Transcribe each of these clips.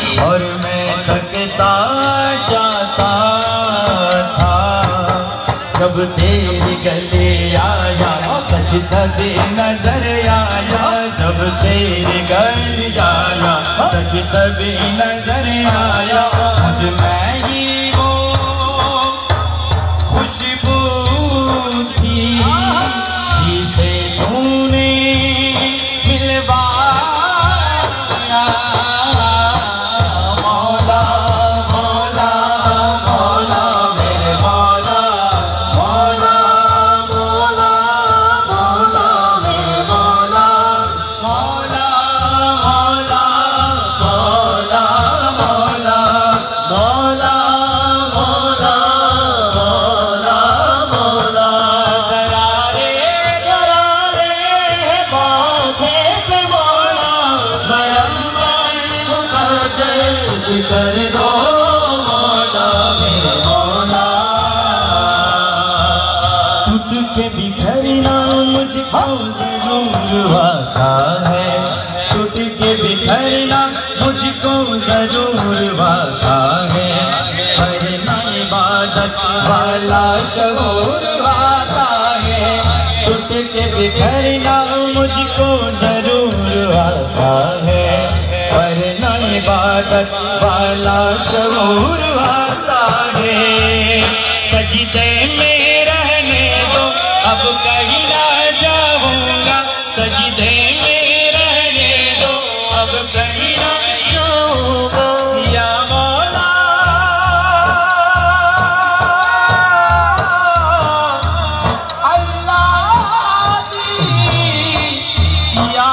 और मैं थकता जाता था जब तेरी गले आया, सजदा दे नजर आया जब तेरे गले आया, सजदा दे नजर आया। मुझ में ही वो खुशबू थी जिसे तूने मिलवाया। मौला मौला मौला मेरे मौला, मौला मौला मौला मेरे मौला, मौला मौला मौला मौला मौला मौला मौला मौला। करारे करारे बांधे पे मौला, कर दो मौला मेरे मौला। टूट के बिखरना मुझको जरूर आता है, टूट के बिखरना मुझको जरूर आता है, करना इबादत वाला शऊर आता है। टूट के बिखरना मुझको जरूर आता है, करना इबादत वाला शऊर आता है। सजदे में रहने दो अब कहीं ना जाऊंगा, सजदे में रहने दो अब कहीं ना जाऊंगा। या मौला अल्लाह जी, या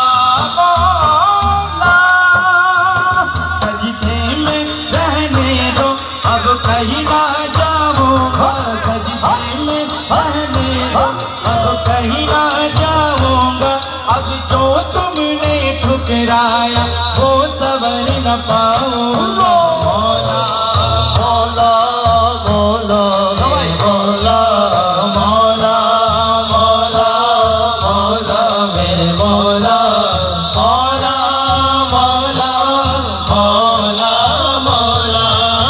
कहीं ना जाऊंगा, सजदे में रहने दो अब कहीं ना जाऊंगा। अब जो तुमने ठुकराया वो सवर न पाऊंगा। मौला मौला मौला मौला मौला मौला मौला मेरे मौला, मौला मौला मौला मौला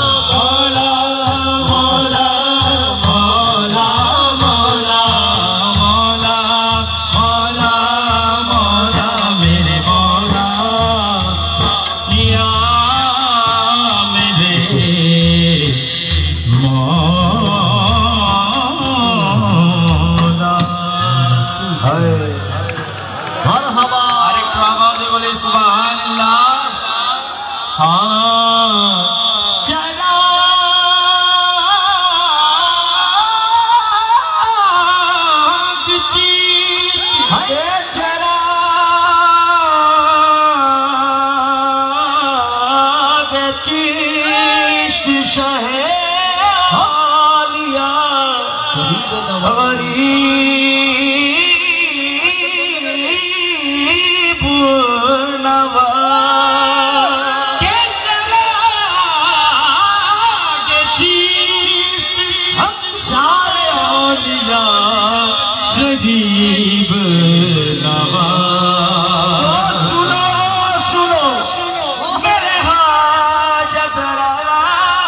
गरीब नवा। सुनो सुनो मेरे हाजत रवा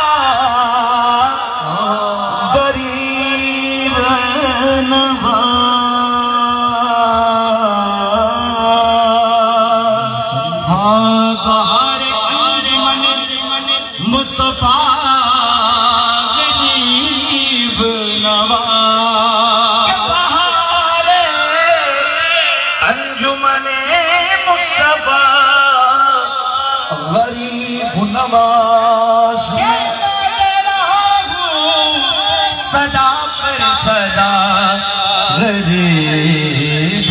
गरीब नवा। हाँ बहार अंजुमन मुस्तफा गरीब नवा। गरीब नवाज सदा पर सदा गरीब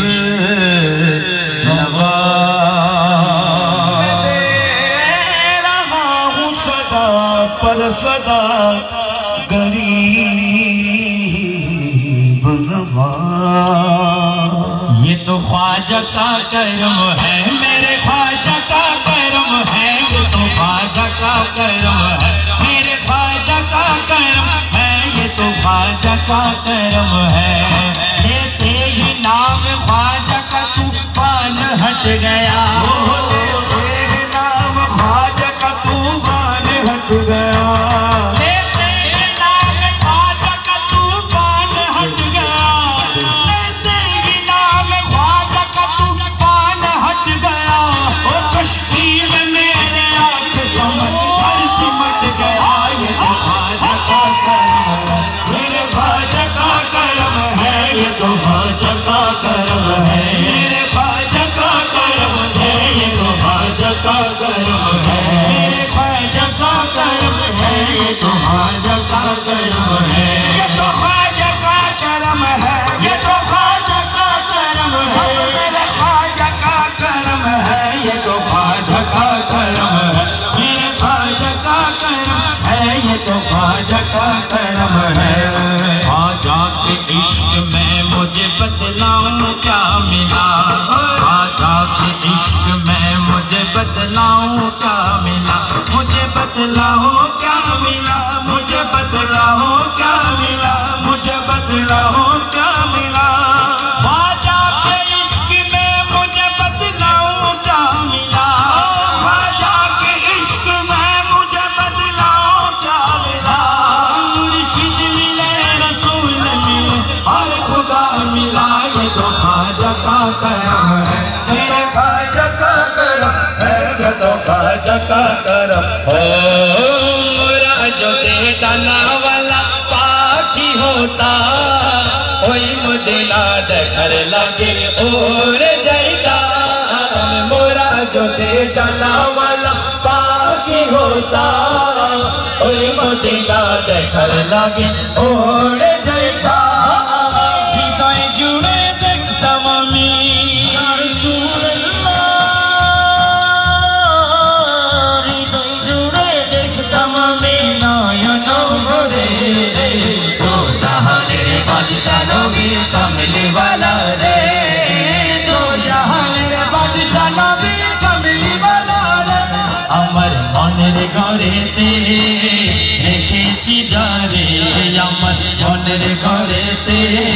नवाज रहा हूँ सदा पर सदा गरीब नवाज। ये तो ख्वाजा का करम है, मेरे ख्वाजा का करम है, ये तो ख्वाजा का करम है, मेरे ख्वाजा का करम है, ये तो ख्वाजा का करम है। लेते ही नाम ख्वाजा का तूफान हट गया, लेते ही नाम ख्वाजा का बतलाऊं क्या मिला, मुझे बतलाओ क्या मिला, मुझे बतलाओ क्या मिला, मुझे बतलाओ क्या मिला। ख्वाजा के इश्क में मुझे बतलाओ क्या मिला, ख्वाजा के इश्क में मुझे बतलाओ क्या मिला। मुर्शिद मिले, रसूल मिले और खुदा मिला, ये तो ख्वाजा का करम है, मेरे ख्वाजा का करम है, ये तो ख्वाजा का करम है। मोरा जो दे दाना वाला पाकी होता, कोई मुदला देखर लगे और जाता। मोरा जो दे दाना वाला पाकी होता, कोई मुदला देखर लगे और जाता। हृदय जुड़े देखताम আমি, হৃদয় জুড়ে দেখতাম আমি নয়ন ভরে, তো জাহানের বাদশা নবী কমলিওয়ালা রে, তো জাহানের বাদশা নবী কমলিওয়ালা রে। আমার মনের ঘরেতে রেখেছি যারে, আমার মনের ঘরেতে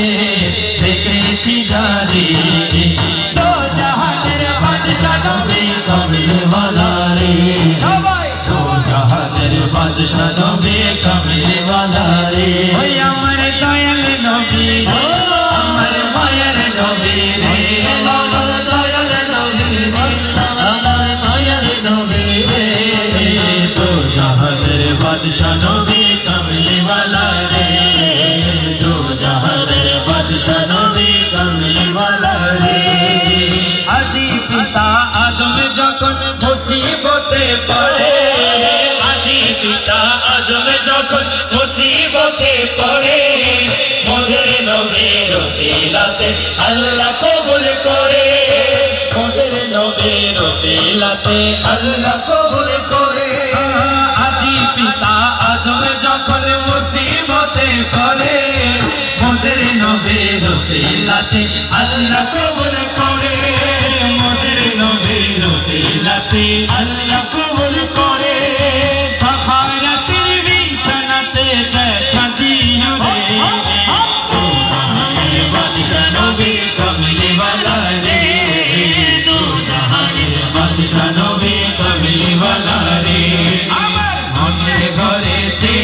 রেখেছি যারে, তো জাহানের বাদশা নবী কমলিওয়ালা রে। সবাই তো জাহানের বাদশা নবী কমলিওয়ালা রে। ওই আমার দয়াল নবী রে, আমার মায়ের নবী রে, আমার দয়াল নবী রে, আমার মায়ের নবী রে, তো জাহানের বাদশা নবী কমলিওয়ালা রে, তো জাহানের বাদশা নবী কমলিওয়ালা রে। আদি পিতা আদম যখন মুসিবতে পড়ে, আদি পিতা আদম যখন মুসিবতে পড়ে, মোদের নবীর ওসিলা সে আল্লাহ কবুল করে, মোদের নবীর ওসিলা সে আল্লাহ কবুল করে। আদি পিতা আদম যখন মুসিবতে পড়ে, মোদের নবীর ওসিলা সে আল্লাহ কবুল করে, মোদের নবীর ওসিলা সে আল্লাহ কবুল করে। সাখারাতের বিছানাতে দেখা দিও রে, তো জাহানের বাদশা নবী কমলিওয়ালা রে, তো জাহানের বাদশা নবী কমলিওয়ালা রে। আমার মনের ঘরেতে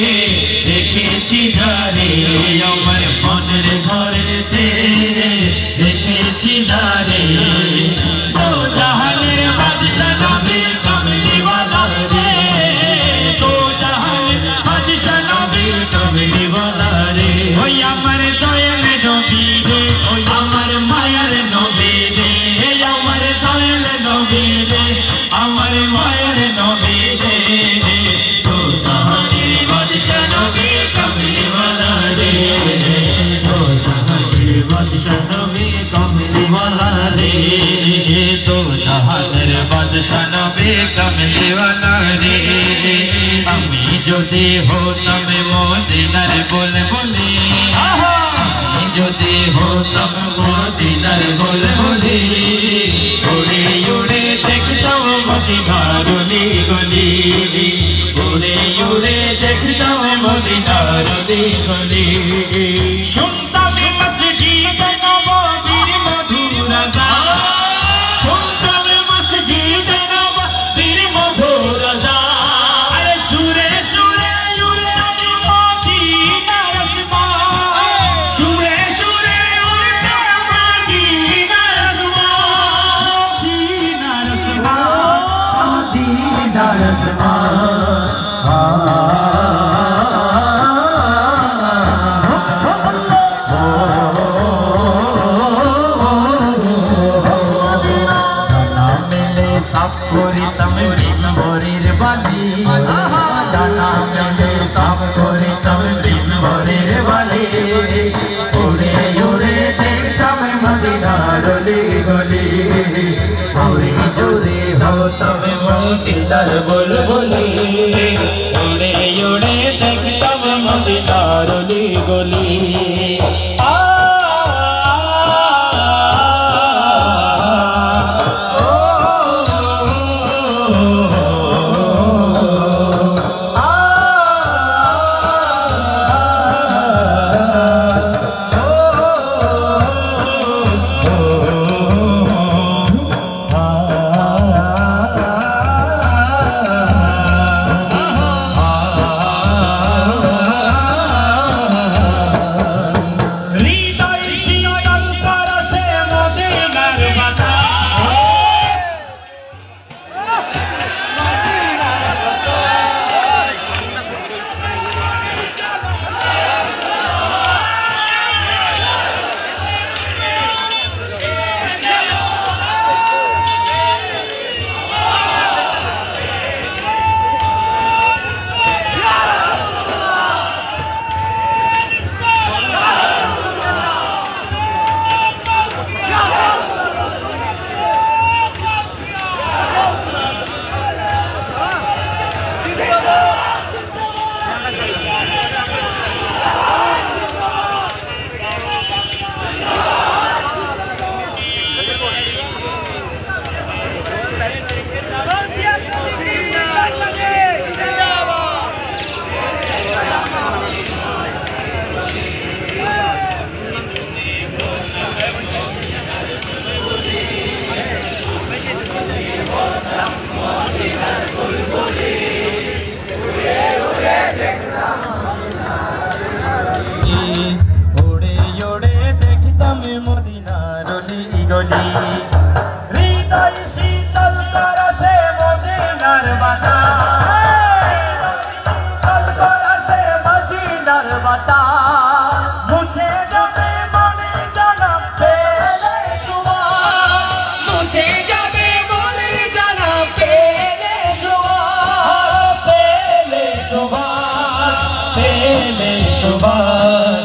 রেখেছি যারে, আমার মনের ঘরেতে রেখেছি যারে, তো জাহানের বাদশা নবী কমলিওয়ালা রে, তো জাহানের বাদশা নবী কমলিওয়ালা রে। ওই আমার দয়াল নবী রে, ওই আমার মায়ের নবী রে, আমার দয়াল নবী রে, আমার মায়ের নবী রে, তো জাহানের বাদশা নবী কমলিওয়ালা রে, তো জাহানের বাদশা নবী কমলিওয়ালা রে, তো জাহানের বাদশা নবী কমলিওয়ালা রে। আমি যদি হতাম মদিনার বুলবুলি, আমি যদি হতাম মদিনার বুলবুলি, উড়ে উড়ে দেখতাম মদিনার অলি গলি, উড়ে উড়ে দেখতাম মদিনার অলি গলি। শুনতাম মসজিদ নববীর মধুর আযান, শুনতাম মসজিদ নববীর মধুর আযান, আরে সুরে সুরে সুরে মদিনার আসমান, সুরে সুরে উড়ে মদিনার আসমান, মদিনার আসমান, মদিনার আসমান। সাপ করিতাম ভরির বালি, ডানা মেলে সাপ করিতাম ভরির বালি, উড়ে উড়ে দেখতাম মদিনার অলি গলি, উড়ে জোরে হতাম মদিনার বুলবুলি, উড়ে উড়ে দেখতাম মদিনার অলি গলি। ঠিকানা শীতল পরশে মদিনার বাতাস মুছে যাবে মনে জনম পেলে সুবাস মুছে যাবে মনে জনম পেলে সুবাস পেলে সুবাস পেলে সুবাস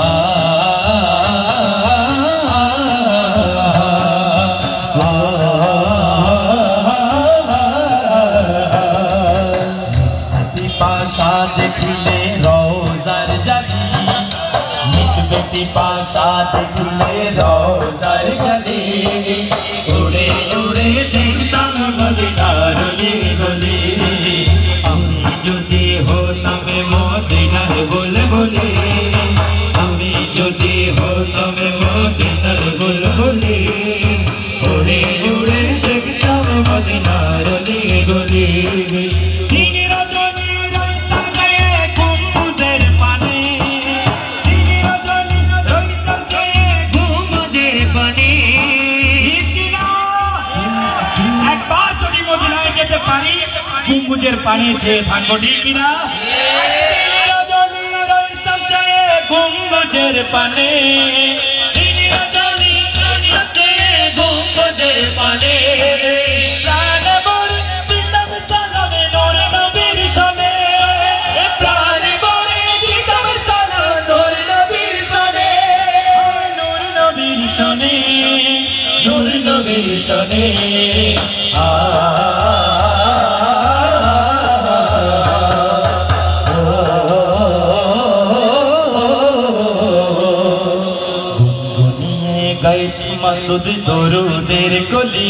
पिपासा देखले रोजार जली मिटबे पिपासा देखले रोजार जली उड़े उड़े देखताम मदिनार गली गली আমি যদি হতাম মদিনার বুলবুলি আমি যদি হতাম মদিনার বুলবুলি উড়ে উড়ে দেখতাম মদিনার গলি গলি গম্বুজের পানি চেয়ে থাকবো ঠিক কিনা গম্বুজের পানে গম্বুজের পানে প্রাণ ভরে দিতাম সালাম নূর নবীর শানে প্রাণ ভরে দিতাম সালাম নূর নবীর শানে নূর নবীর শানে নূর নবীর শানে মাসুদ দরুদের গলি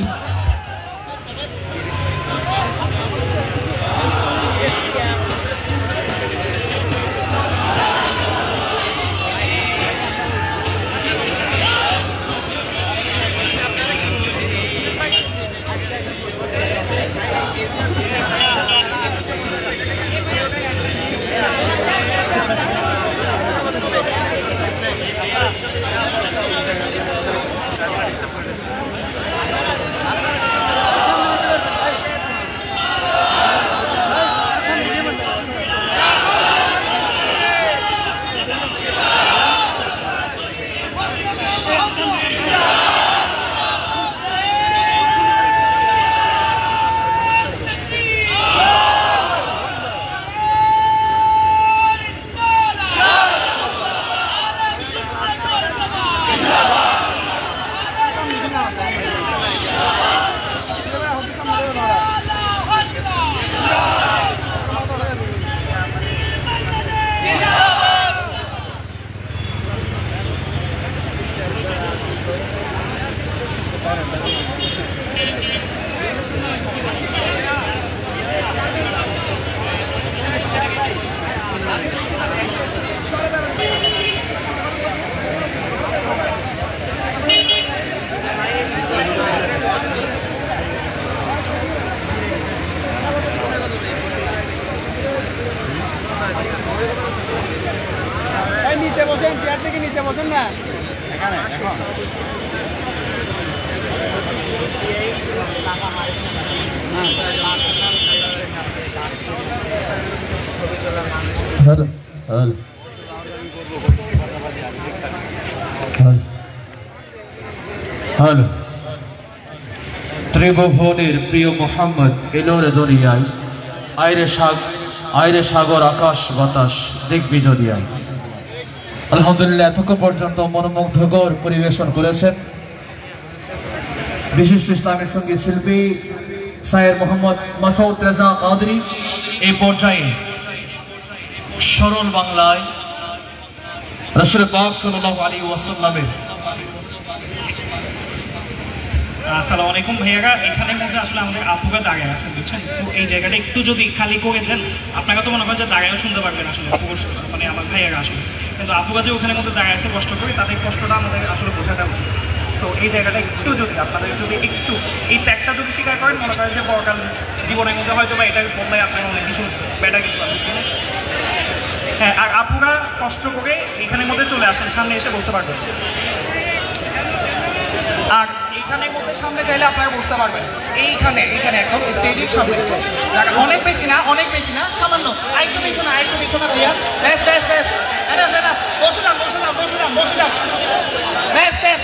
নিচে বসেন, চেয়ার থেকে নিচে বসেন না এখানে এখন হ্যালো ত্রিভুবনের প্রিয় মোহাম্মদ এলোরে দুনিয়ায় আইরে সাগর আকাশ বাতাস দিগ্বিজয়। আলহামদুলিল্লাহ, এতক্ষণ পর্যন্ত মনোমুগ্ধকর পরিবেশন করেছেন বিশিষ্ট ইসলামী সঙ্গীত শিল্পী শায়ের মোহাম্মদ মাসউদ রেজা কাদরি। এই পর্যায়ে সরল বাংলায় রাসূল পাক সাল্লাল্লাহু আলাইহি ওয়াসাল্লামের আসসালামু আলাইকুম ভাইয়ারা। এখানের মধ্যে আসলে আমাদের আপুরা দাঁড়িয়ে আছেন, বুঝছেন? তো এই জায়গাটা একটু যদি খালি করে দেন, আপনাকে তো মনে করেন যে দাঁড়িয়েও শুনতে পারবেন আসলে আপুর, মানে আমার ভাইয়ারা আসলে, কিন্তু আপুরা যে ওখানের মধ্যে দাঁড়িয়ে আছে কষ্ট করে, তাদের কষ্টটা আমাদের আসলে বোঝাটা উচিত। সো এই জায়গাটা একটু যদি আপনাদের যদি একটু এই ত্যাগটা যদি স্বীকার করেন, মনে করেন যে পরকাল জীবনের মধ্যে হয়তো বা এটার বদলায় আপনার অনেক কিছু বেটার কিছু পাবেন। হ্যাঁ, আর আপুরা কষ্ট করে এখানের মধ্যে চলে আসেন, সামনে এসে বসতে পারবেন। আর এখানের মধ্যে সামনে চাইলে আপনারা বুঝতে পারবেন, এইখানে একদম স্টেজের সামনে জায়গা, অনেক বেশি না, সামান্য একটু পিছনে ভাইয়া, ব্যাস এনাফ, বসে যান, ব্যাস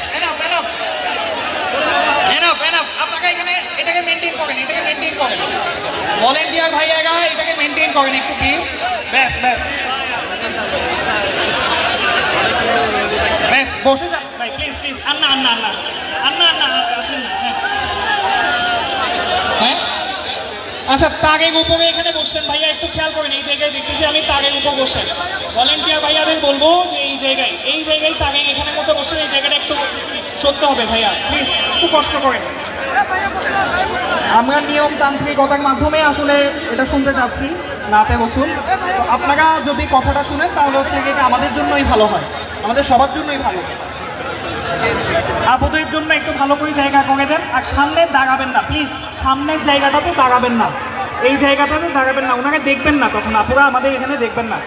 এনাফ। আপনাকে এটাকে মেনটেন করেন, ভলেন্টিয়ার ভাইয়ারা এটাকে মেনটেন করেন একটু প্লিজ, ব্যাস বসে যান ভাই, প্লিজ আন্না আসেন না। হ্যাঁ আচ্ছা, তারের উপরে এখানে বসছেন ভাইয়া, একটু খেয়াল করেন, এই জায়গায় দেখতেছি আমি তারের উপর বসছেন। ভলেন্টিয়ার ভাইয়াদের বলবো যে এই জায়গায় তারের এখানে মতো বসছেন, এই জায়গাটা একটু সরতে হবে ভাইয়া, প্লিজ একটু কষ্ট করেন। আমরা নিয়মতান্ত্রিকতার মাধ্যমে আসলে এটা শুনতে চাচ্ছি, নাতে বসুন। আপনারা যদি কথাটা শুনেন তাহলে হচ্ছে এটা আমাদের জন্যই ভালো হয়, আমাদের সবার জন্যই ভালো। আপুদের জন্য একটু ভালো করে জায়গা করে দেন, আর সামনে দাঁড়াবেন না প্লিজ, সামনের জায়গাটাতে দাঁড়াবেন না, এই জায়গাটাতে দাঁড়াবেন না, ওনাকে দেখবেন না, তখন আপুরা আমাদের এখানে দেখবেন না।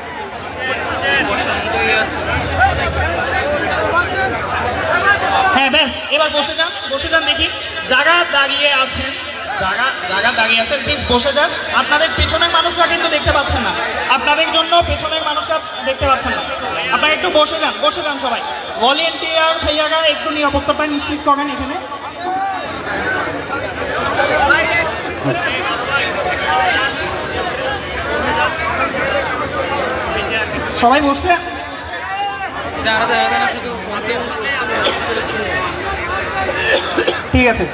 হ্যাঁ ব্যাস, এবার বসে যান দেখি, যারা দাঁড়িয়ে আছেন প্লিজ বসে যান। আপনাদের পেছনের মানুষরা কিন্তু দেখতে পাচ্ছেন না, আপনাদের জন্য পেছনের মানুষরা দেখতে পাচ্ছেন না, আপনারা একটু বসে যান সবাই। ভলেন্টিয়ার ভাইয়ারা একটু নিরাপত্তাটা নিশ্চিত করেন এখানে। সবাই বসছে, ঠিক আছে।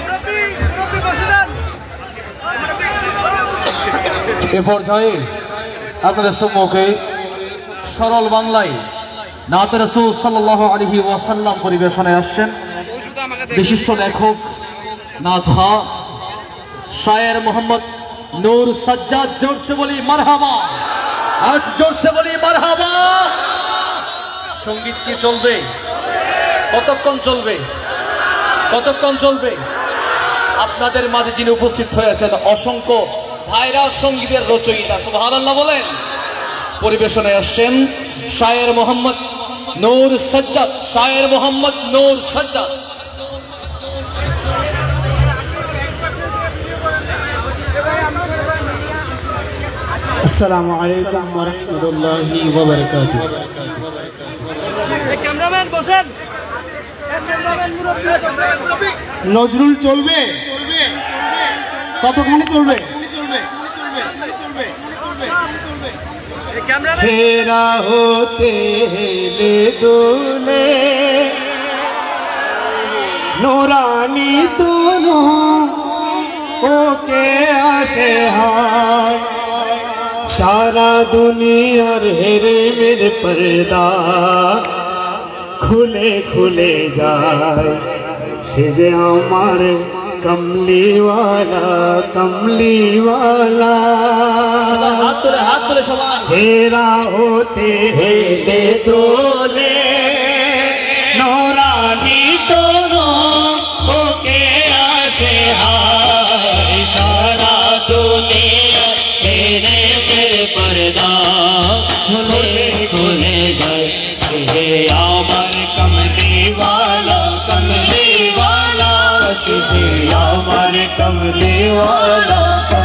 এ পর্যায়ে আপনাদের সম্মুখে সরল বাংলায় নাতে রাসূল সাল্লাল্লাহু আলাইহি ওয়াসাল্লাম পরিবেশনে আসছেন বিশিষ্ট লেখক নাথা শায়ের মোহাম্মদ নূর সাজ্জাদ। জোরসে বলি মারহাবা, আজ জোরসে বলি মারহাবা। সঙ্গীত কি চলবে? কতক্ষণ চলবে? আপনাদের মাঝে যিনি উপস্থিত হয়েছেন অসংখ্য ভাইরাল সঙ্গীতের রচয়িতা, সুবহানাল্লাহ বলেন, পরিবেশনে আসছেন শায়ের মোহাম্মদ নূর সাজ্জাদ। আসসালামু আলাইকুম ওয়া রাহমাতুল্লাহি ওয়া বারাকাতুহু। ক্যামেরাম্যান বসেন, নজরুল চলবে, কতখানি চলবে? ফেরা হতে হেলে দোলে নোরানি তনু ওকে আসে হায়, সারা দুনিয়ার হেরে মেরে পর্দা খুলে যায়, সে যে আমার কমলিওয়ালা হাত তুলে সবাই হেরা হতে হেলে দোলে নোরানি তনু ওকে আসে হায়, সারা দুনিয়া মেরে মেরে পর্দা খুলে যায়, সে আমার কমলিওয়ালা সে আমার কমলিওয়ালা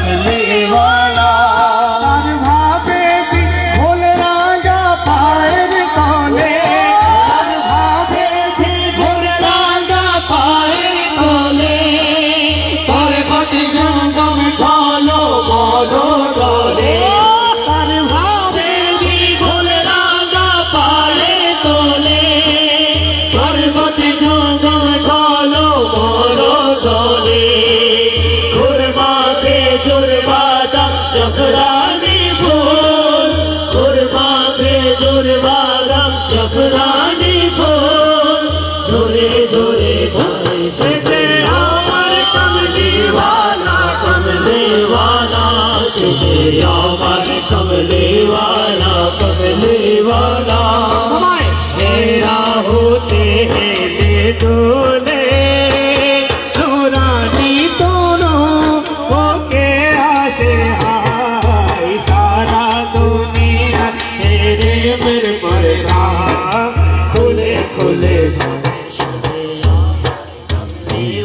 তার ভাবে ভোল রাঙা পায়ের তলে, তার ভাবে ভোল রাঙা পায়ের তলে, তার ঘটে জঙ্গম ঢলো ডলে, তার ভাবে ভোল রাঙা পায়ের তলে, তার ঘটে জঙ্গম ঢলো ডলে, খুরমাতে জোরবাদাম জাফরানি ফুল, খুরমাতে জোরবাদাম জাফরানি ফুল, জোরে জোরে যায় সে যে আমার কমলিওয়ালা সে যে আমার কমলিওয়ালা হেরা হতে হেলে দোলে নোরানি তনু ওকে আসে হায়, সারা দুনিয়া হেরে মেরে পর্দা খুলে যায়,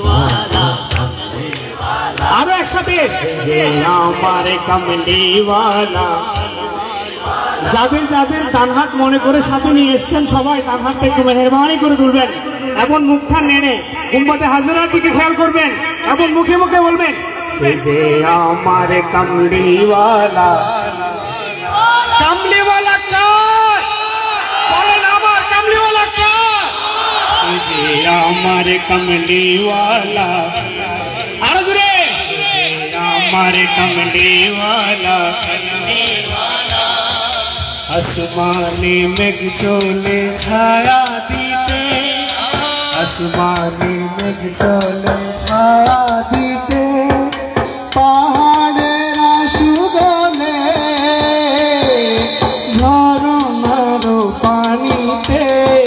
যে আমার কামলিওয়ালা। যাদের যাদের ডান হাত মনে করে সাথে নিয়ে এসছেন সবাই ডান হাতটা একটু মেহেরবানি করে তুলবেন এবং মুখটা নেড়ে গুম্বদে হাজরার দিকে খেয়াল করবেন এবং মুখে মুখে বলবেন সে যে আমার কামলিওয়ালা। কামলিওয়ালা কার? বলেন আমার কামলিওয়ালা কার? সে যে আমার কামলিওয়ালা। আরো জোরে, আমার কামলিওয়ালা। আসমানে মেঘ চলে ছায়া দিতে, আসমানে মেঘ চলে ছায়া দিতে, পাহাড়ের সুগলে ঝরনার পানিতে,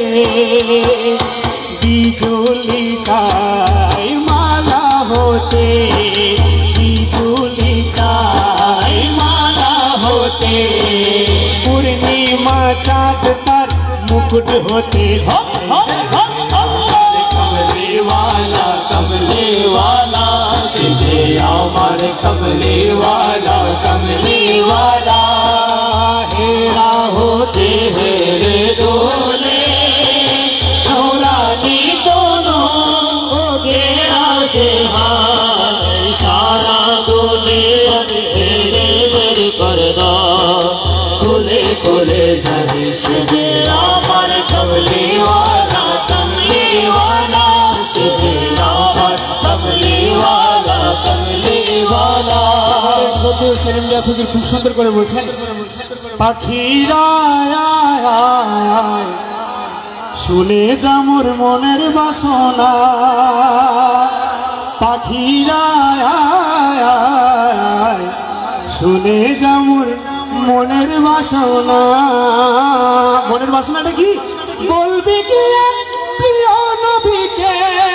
বিজুলি চাই মালা হতে, বিজুলি চাই মালা হতে, পূর্ণিমা চাঁদ তার মুকুট হতে, कमलीवाला कमलीवाला से जे আমার कमलीवाला कमलीवाला हेरा होते हेरे डोले नौरानी दोनों के आशे हाय सारा डोले हेरे मेरे पर्दा खुले खुले जाने से जे আমার कमलीवाला कमलीवाला খুব সুন্দর করে বলছেন পাখিরা শুনে যা মোর মনের বাসনা, পাখিরা শুনে যা মোর মনের বাসনা। মনের বাসনাটা কি বলবি কি প্রিয় নবীকে,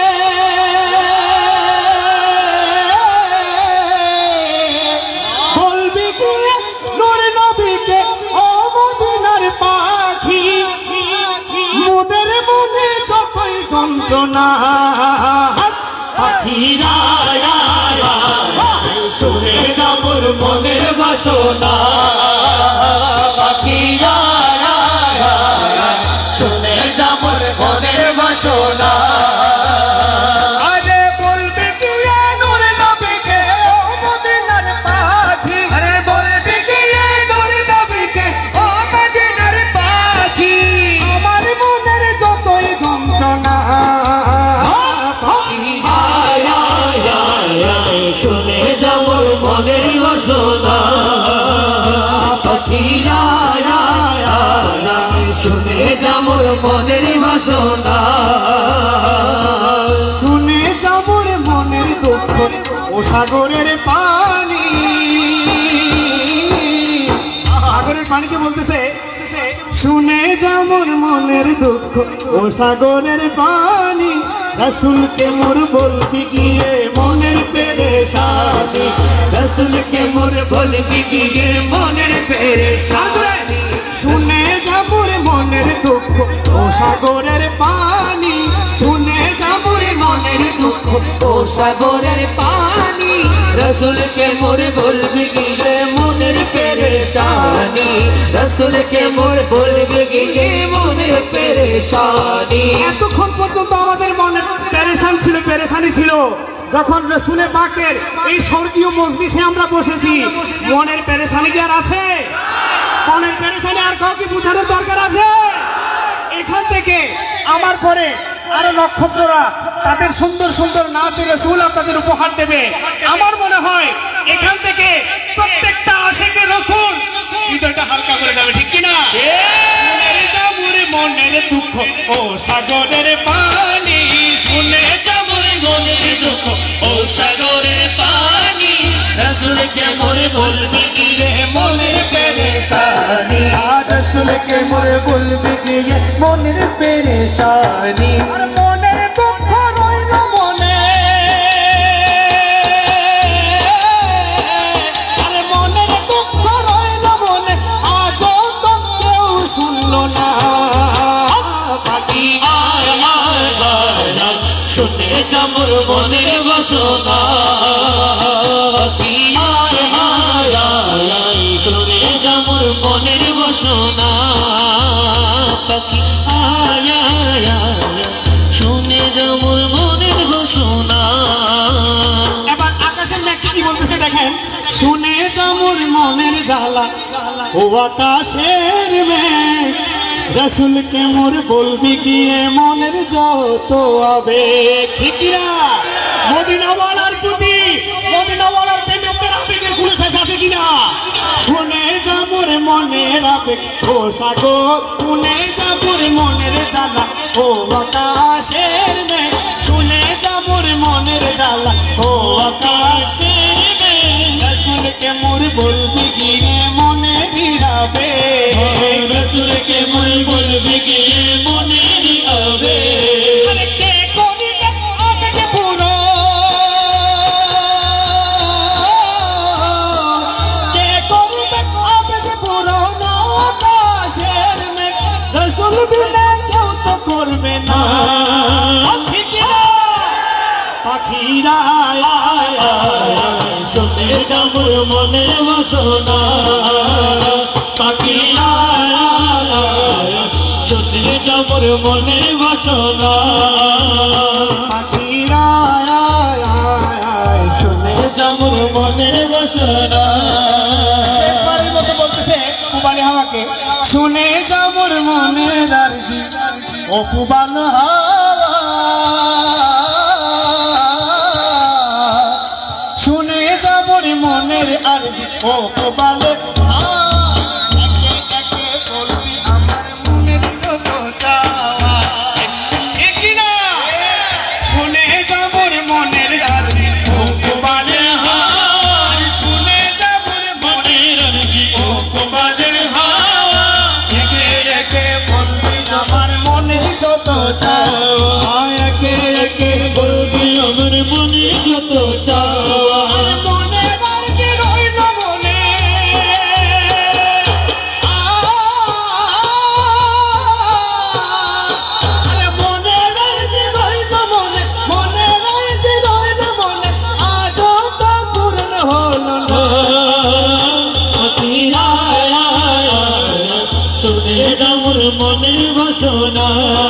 বলবি কি নূর নবীকে ও মদিনার পাখি, মোদের মনে যতই যন্ত্রণা, পাখিরা শুনে যাবর মনের বাসনা, পাখিরা শুনে যাবর মনের বাসনা। আরে বলবি কি নূর নবীকে ও মদিনার পাখি, আরে বলবি কি নূর নবীকে ও মদিনার পাখি, আমার মনের যতই যন্ত্রণা, শুনে যাবর মনের বাসনা, পাখিরা শুনে যাবর মনের বাসনা, শুনে যাবর মনের দুঃখ ও সাগরের পানি। সাগরের পানিকে বলতেছে শুনে যাবর মনের দুঃখ ও সাগরের পানি, রসুলকে মোর বলবি গিয়ে মনের পেরেশানি, রসুলকে মোর বলবি গিয়ে মনের পেরেশানি, শুনে যাবর মনের দুঃখ ও সাগরের পানি, শুনে যাবর মনের দুঃখ ও সাগরের পানি, রসুলকে মোর বলবি গিয়ে মনের পেরেশানি, রসুলকে মোর বলবি গিয়ে মনের পেরেশানি। এতক্ষণ পর্যন্ত আমাদের মনের পেরেশানি ছিল, যখন রসুলে পাকের এই স্বর্গীয় মজলিসে আমরা বসেছি, মনের পেরেশানি কি আর আছে? মনের পেরেশানি আর কাউকে বোঝানোর দরকার আছে? এখান থেকে আমার পরে আরো নক্ষত্ররা তাদের সুন্দর সুন্দর নাচ রসুল আপনাদের উপহার দেবে। আমার মনে হয় এখান থেকে প্রত্যেকটা আশিকে রসুল হৃদয়টা হালকা করে যাবে, ঠিক কিনা? মনের দুঃখ ও সাগরের পানি, শুনে যাবর মনের দুঃখ ও সাগরের পানি, রসুলকে মোরে বলবি গিয়ে মনের পেরেশানি, রসুলকে মোরে বলবি গিয়ে মনের পেরেশানি। আর মনের দুঃখ রইল মনে, আর মনের দুঃখ রইল মনে, আজও তো কেউ শুনল না, শুনে যাবর মনের বাসনা, মনের জ্বালা ও আকাশের মেঘ রসুল কে মোর বলবি গিয়ে মনের যত আবেগ। ঠিক না? মদিনাওয়ালার প্রতি মদিনাওয়ালার প্রেমের আবেগের কোনো শেষ আছে কিনা? শুনে যা মোর মনের আবেগ ও সাগর, শুনে যা মোর মনের জ্বালা ও আকাশের মেঘ, শুনে যা মোর মনের জ্বালা ও আকাশের মেঘ রসুল কে মোর বলবি গিয়ে মনে দিরাবে, রসুল কে মোর বলবি গিয়ে মনে দিরাবে। কে করিবে আবেগ পুরো, কে করবে আবেগ পুরো না আকাশের মেঘ রসুল বিনা কেউ তো করবে না। পাখিরা শুনে যা মোর মনের বাসনা, পাখিরা শুনে যা মোর মনের বাসনা, পাখিরা শুনে যা মোর মনের বাসনা। শেষবারের মতো বলতেছে পুবালি হাওয়াকে, শুনে যা মোর মনের আরজি ও পুবাল হাওয়া, শুনে যা মোর মনের আরজি ও পুবালের হাওয়া। একে একে বলবি আমার মনের যত চাওয়া। ঠিক না? শুনে যা মোর মনের আরজি ও পুবালের হাওয়া, শুনে যা মোর মনের আরজি ও পুবালের হাওয়া। একে একে বলবি আমার মনের যত চাওয়া, একে একে বলবি আমার মনের যত চাওয়া। শুনে যা মোর মনের বাসনা,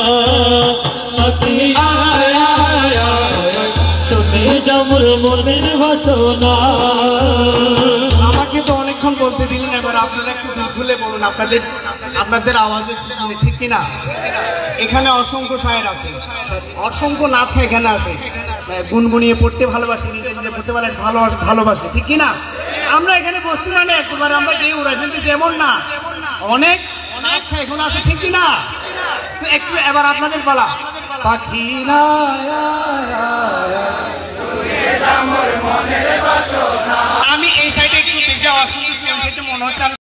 শুনে যা মোর মনের বাসনা। আমাকে তো অনেকক্ষণ বলতে দিলেন, এবার আপনারা একটু দিল খুলে বলুন, আপনাদের আওয়াজ একটু শুনে। ঠিক কিনা? এখানে অসংখ্য শায়ের আছে, অসংখ্য নাথ এখানে আছে, গুনগুনিয়ে পড়তে ভালোবাসে, নিজে নিজে পড়তে ভালোবাসে। ঠিক কিনা? আমরা এখানে বসছি মানে একবারে আমরা গিয়ে উড়াই ফেলতেছি এমন না, অনেক এখন আছে। ঠিক কিনা? তো একটু এবার আপনাদের পালা। পাখিরা আমি এই সাইডে একটু বেশি আওয়াজ শুনতেছি, মনে হচ্ছে